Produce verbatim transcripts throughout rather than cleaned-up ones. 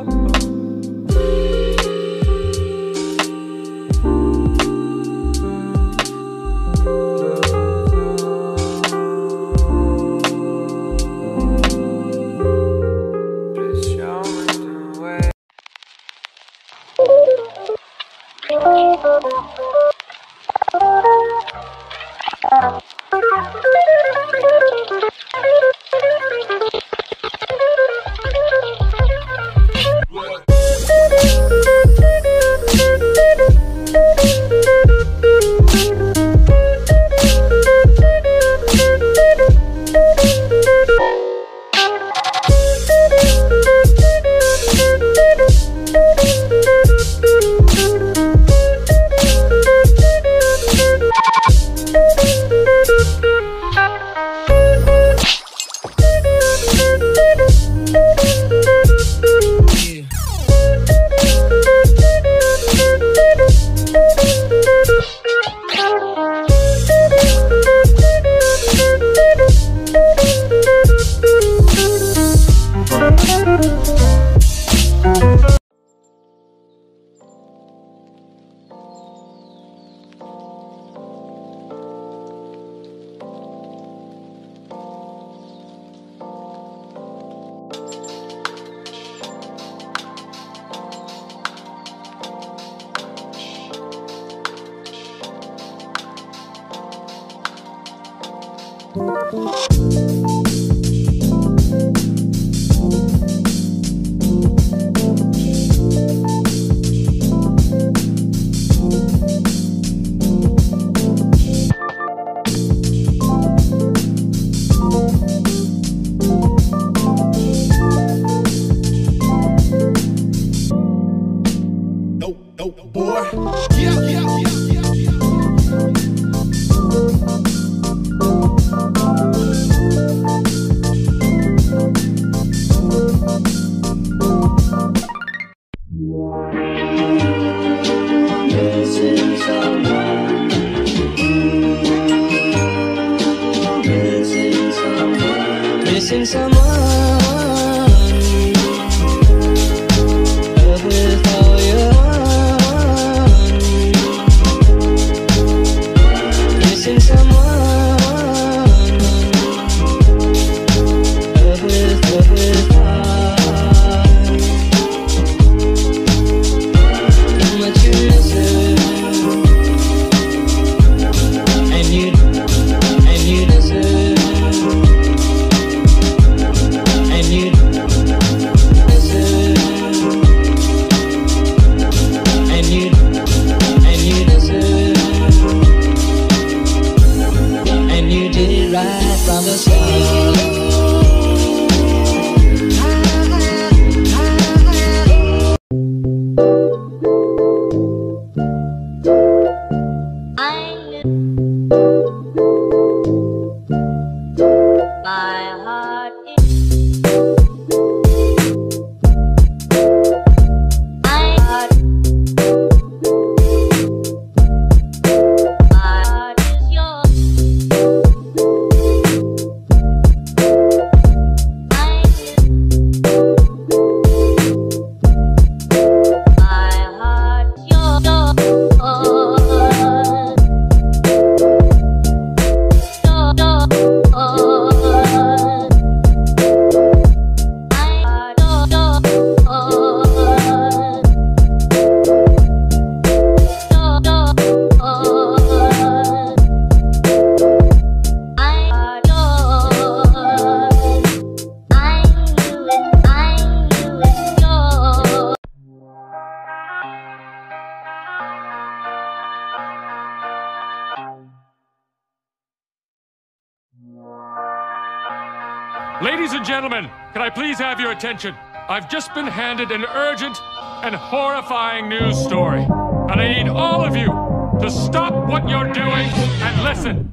Ladies and gentlemen, can I please have your attention? I've just been handed an urgent and horrifying news story. And I need all of you to stop what you're doing and listen.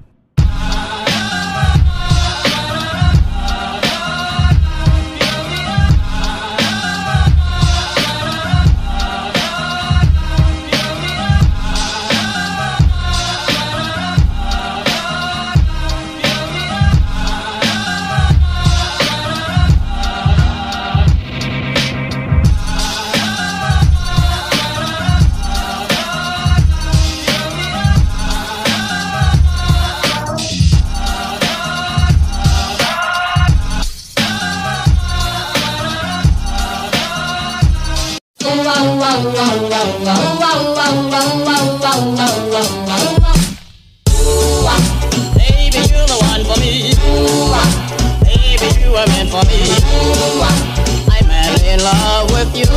Baby, you're the one for me. Baby, you were meant for me. I'm madly in love with you.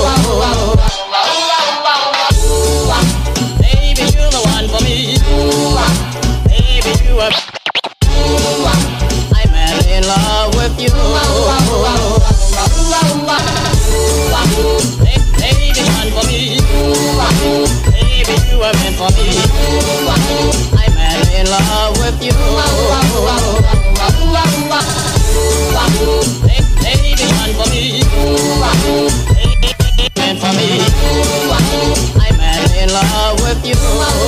Baby, you're the one for me. Baby, you were. I'm madly in love with you. Baby, one for me. Baby, you were meant for me. I'm madly in love with you. Baby, one for me. Baby, meant for me. I'm madly in love with you.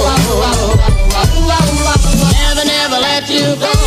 Never, never let you go.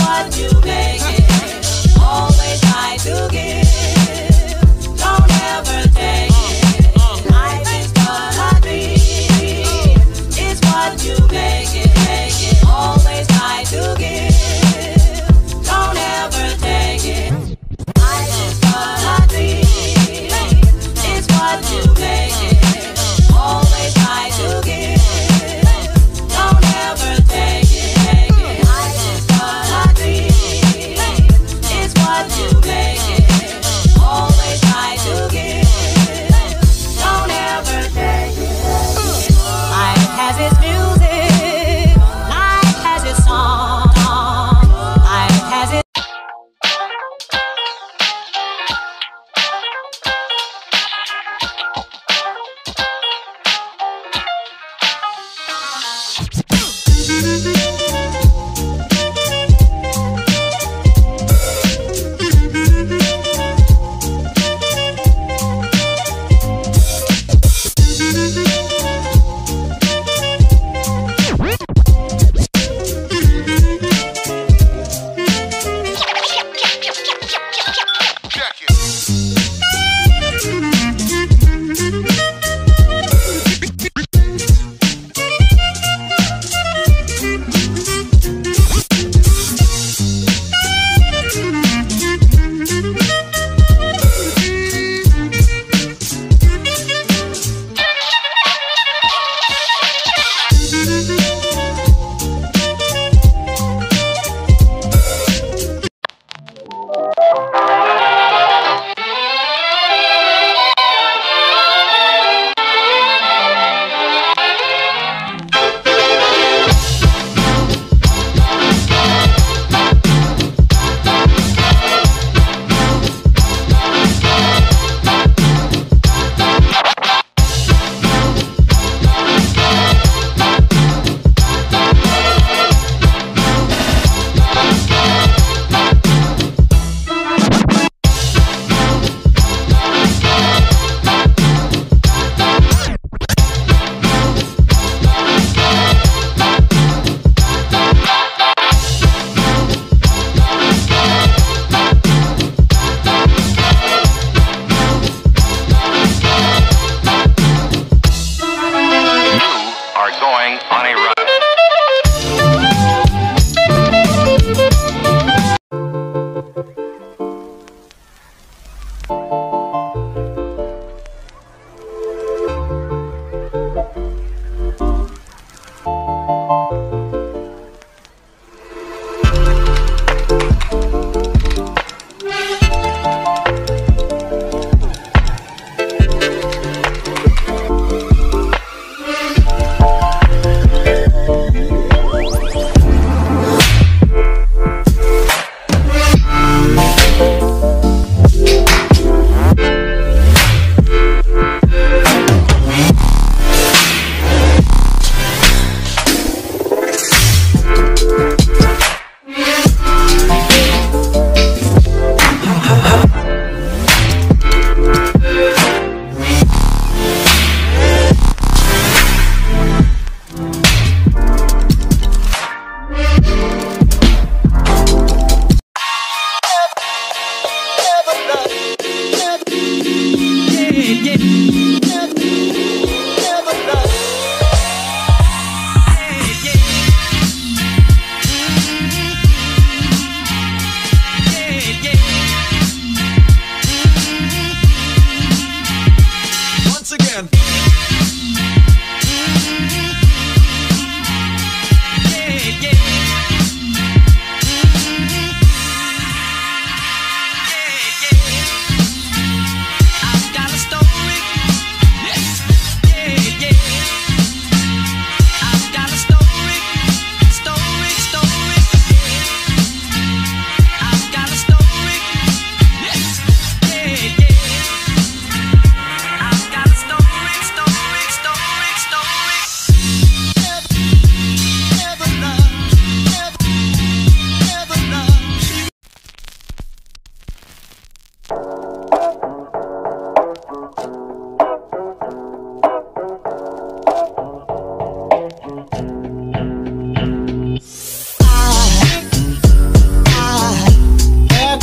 what you make it. Always try to give, don't ever take it. Life is but a dream, it's what you make it, make it. Always try to give, don't ever take it. Life is but a dream, it's what you make it. Always try to give, don't ever take it, take it. Life is but a dream, it's what you make it.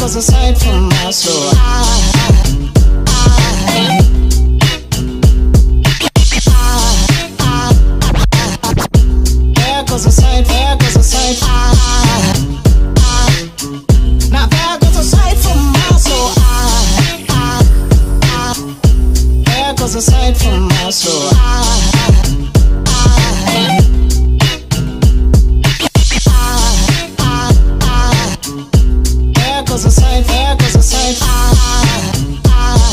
goes a sight from my soul. I, I, there goes a sight, there goes a sight. I, I, now there goes a sight from my soul. I, I, I, there goes a sight from my soul. I, I, there goes a sight, there goes a sight. I, I,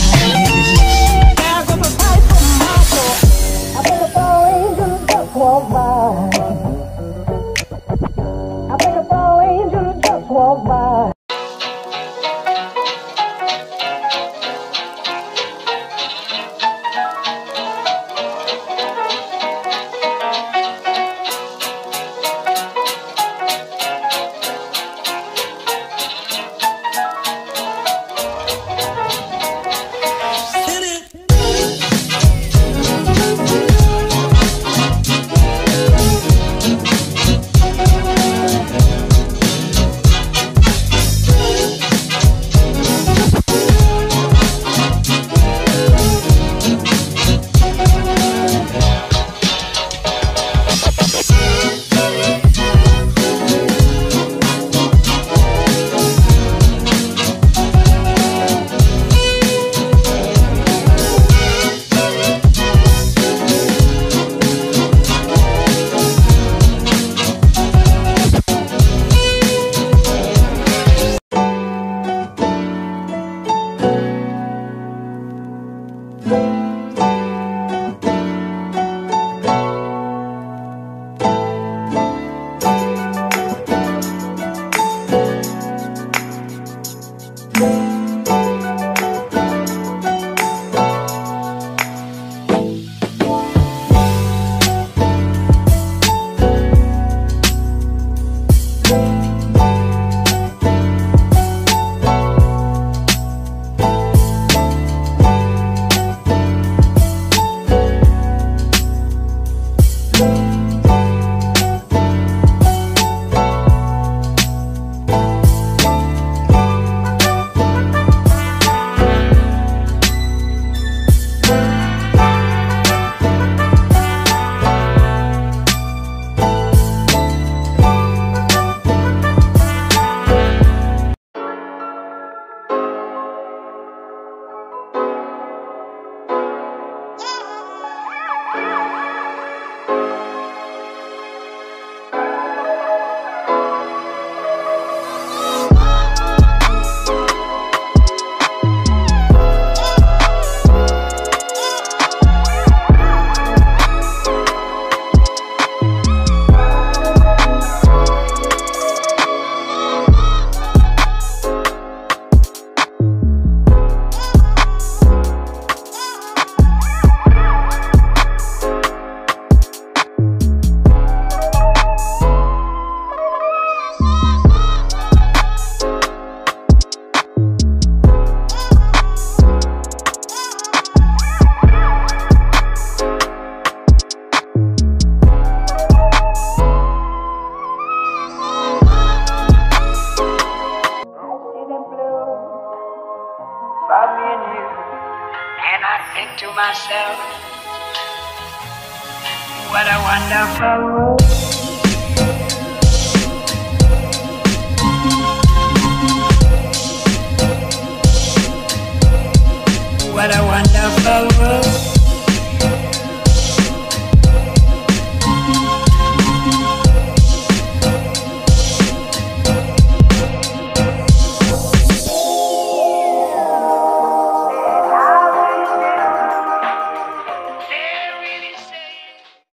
there goes a sight from my soul. I think I saw angels just walk by. I think I saw angels just walk by. To myself, what a wonderful world. What a wonderful world.